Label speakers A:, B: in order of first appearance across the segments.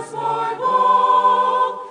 A: свой Бог.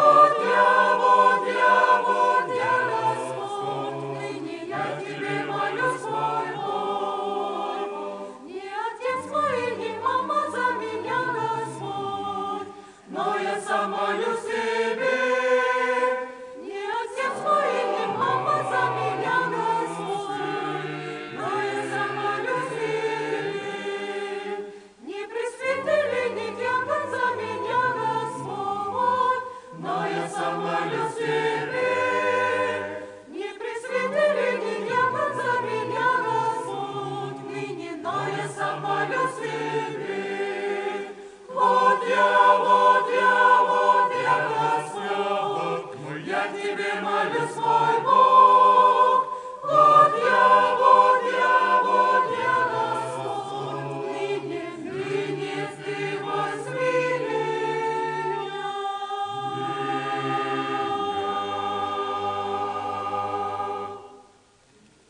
A: Вот я, Господь, ныне я Тебе молю, свой Бог. Не отец мой, не мама за меня, Господь, но я сам молюсь Тебе. Не отец мой, не мама за меня, Господь, но я сам молюсь Тебе. Не пресвятили, не дьякон за меня, Господь, но я сам молюсь Тебе. Не пресвятили, не дьякон за меня, Господь, ныне, но я сам молюсь Тебе. Вот я, Господь, я Тебе молю, свой